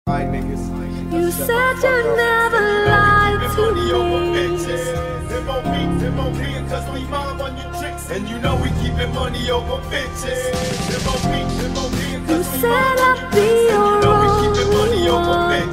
You said you never lied to me. And you know we keepin' money over bitches. You said I'd be your only one.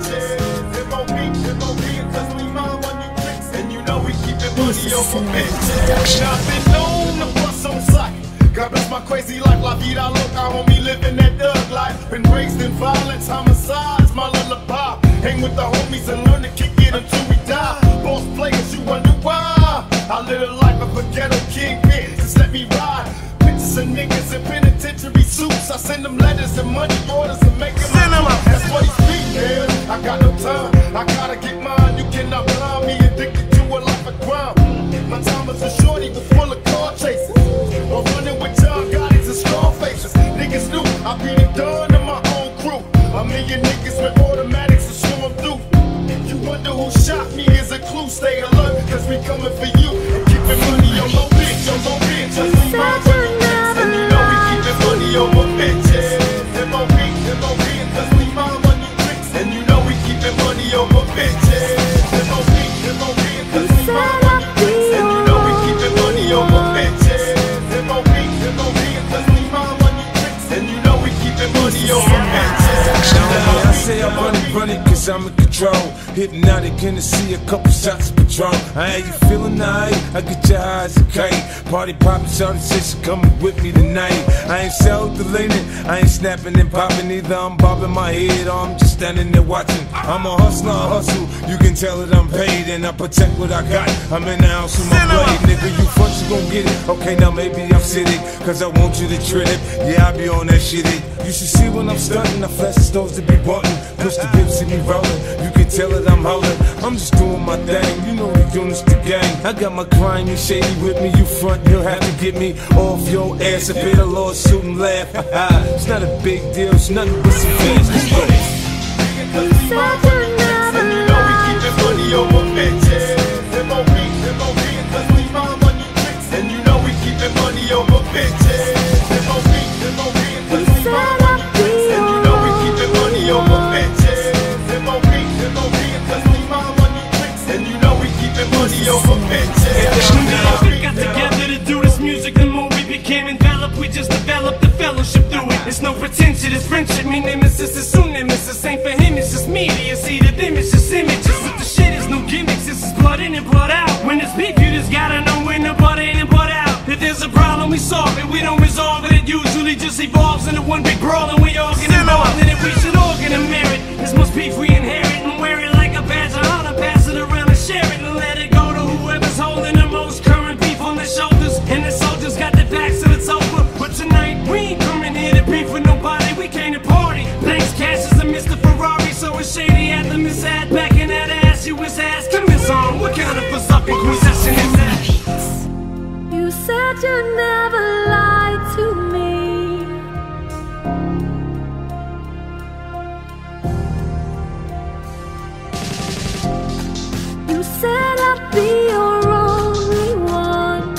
And you know we keepin' money over bitches. I've been known to bust on sight. God bless my crazy life, la vida loca, homie, living that thug life. Been raised in violence, homicides, my lullaby. Hang with the homies and learn to kick it until we die. Boss players, you wonder why I live a life of a ghetto kingpin. Just let me ride. Pictures of niggas in penitentiary suits. I send them letters and money orders and make them up. That's what he's speaking. I got no time, I gotta get mine. You cannot blind me, addicted to a life of crime. My time was a shorty, was full of car chases. Or running with John Gotti's and scar faces. Niggas knew I be the dawn of my own crew. A million niggas with automatics to show them through. You wonder who shot me is a clue. Stay alert, cause we coming for you. And keepin' money on low bitch, on low bitch. Just leave my money. And you know we keepin' money over bitches. M.O.B., M.O.B., cause we my money tricks. And you know we keepin' money over bitches. M.O.B., M.O.B., cause we my money tricks. And you know we keepin' money over bitches. M.O.B., M.O.B., cause we my money tricks. And you know we keepin' money over bitches. I say I run it cause I'm in control. Hypnotic, gonna see a couple shots of Patron. How you feeling tonight? I get your eyes a kite. Party poppin', shawty says she coming with me tonight. I ain't self-deleting, I ain't snapping and popping either. I'm bobbing my head or I'm just standing there watching. I'm a hustler, I hustle. You can tell that I'm paid and I protect what I got. I'm in the house with my blade. Nigga, you front, you gon' get it. Okay, now maybe I'm sitting cause I want you to trip it. Yeah, I be on that shit. You should see when I'm stunting. I flash the stones to be button. Push the whips and me rolling. You can tell that I'm holding. I'm just doing my thing. You know the units, the gang. I got my grimy shady with me. You front, you'll have to get me off your ass. A bit of lawsuit and laugh. It's not a big deal. It's nothing but some fans. Let's go. And you know we keepin' money over bitches. M.O.B., M.O.B., cause we my money tricks. And you know we keepin' money over bitches. M.O.B., M.O.B., cause we my money tricks. And you know we keepin' money over bitches. M.O.B., M.O.B., cause we my money tricks. And you know we keepin' money over bitches. We got together to do this music. The more we became enveloped, we just developed the fellowship through it. It's no pretension, it's friendship. Me nemesis is soon nemesis. Ain't for him, it's just media. See the them, it's just images. With the shit, it's no gimmicks. This is blood in and blood out. When it's beef, you just gotta know when the blood in and blood out. If there's a problem, we solve it. We don't resolve it. It usually just evolves into one big brawl, and we all get involved in it. We should all get a merit. This must beef we inherit and wear it like a badge of honor. Pass it around and share it and let it go to whoever's holding the most current beef on their shoulders. And the soldiers got their backs and it's over. But tonight we ain't coming here to beef with nobody. We came to party. Thanks, Cash is a Mr. Ferrari, so it's shady at the Miss Ad back in that ass. You was asking Miss on what kind of fucking possession is that? You said you never lied to me. You said I'd be your only one.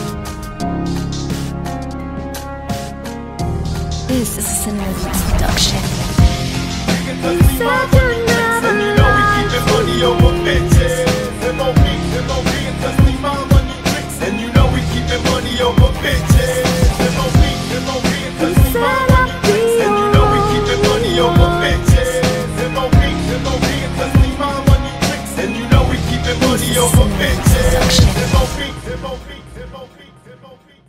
This is a Cinema production. You said you never lied to me. money over bitches. M.O.B., M.O.B., cause we my money tricks. And you know we keepin' money over bitches. M.O.B., M.O.B., cause we my money tricks. And you know we keepin' money over bitches. M.O.B., M.O.B., cause we my money tricks. And you know we keepin' money over bitches. M.O.B., M.O.B., M.O.B., M.O.B.